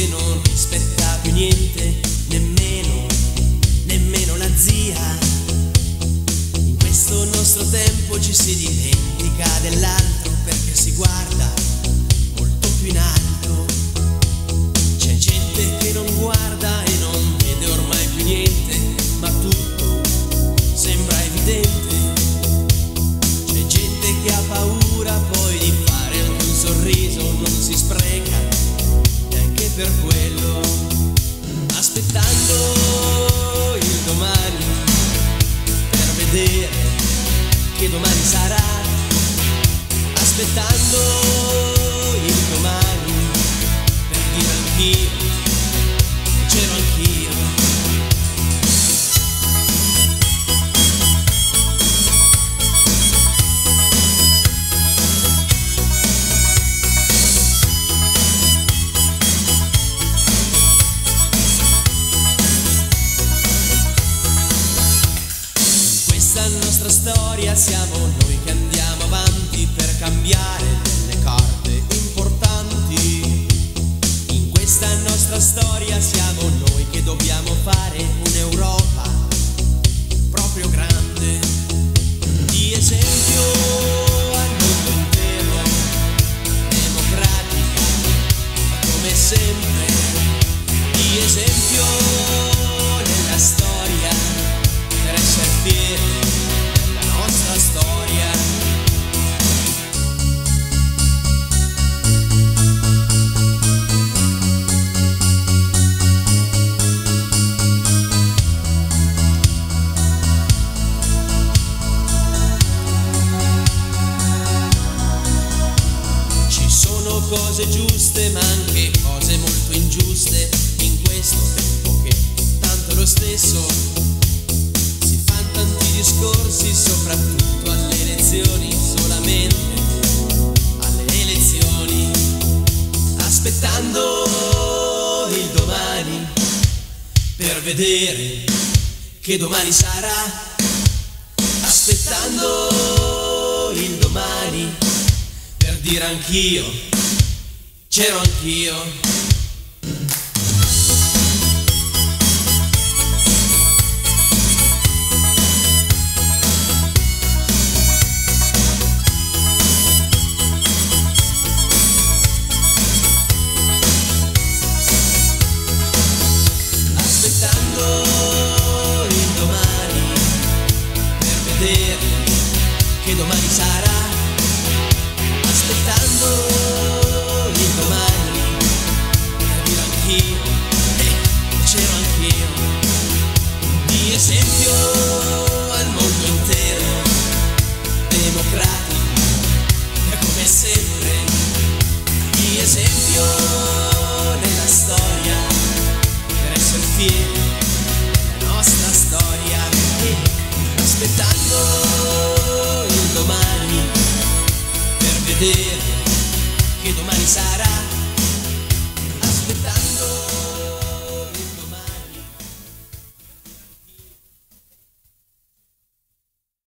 che non rispetta più niente, nemmeno la zia. In questo nostro tempo ci si dimentica dell'altro perché si guarda molto più in alto. C'è gente che non guarda e non vede ormai più niente, ma tutto sembra evidente. C'è gente che ha paura poi di fare anche un sorriso, non si spreca neanche per quello, aspettando il domani per vedere che domani sarà, aspettando il domani per dire anch'io che c'ero anch'io. Questa nostra storia siamo noi che andiamo avanti per cambiare delle carte importanti. In questa nostra storia siamo noi che dobbiamo fare un'Europa proprio grande, di esempio al mondo intero, democratica come sempre, di esempio nella storia per essere fieri della nostra storia. Ci sono cose giuste ma anche cose molto ingiuste in questo tempo che tanto è lo stesso. Si fanno tanti discorsi soprattutto alle elezioni, solamente alle elezioni, aspettando il domani per vedere che domani sarà, aspettando il domani per dire anch'io c'ero anch'io. Aspettando il domani per vedere che domani sarà, aspettando il domani per dire anch'io c'ero anch'io, di esempio al mondo intero, democratico come sempre, di esempio nella storia per essere fieri della nostra storia, aspettando il domani per vedere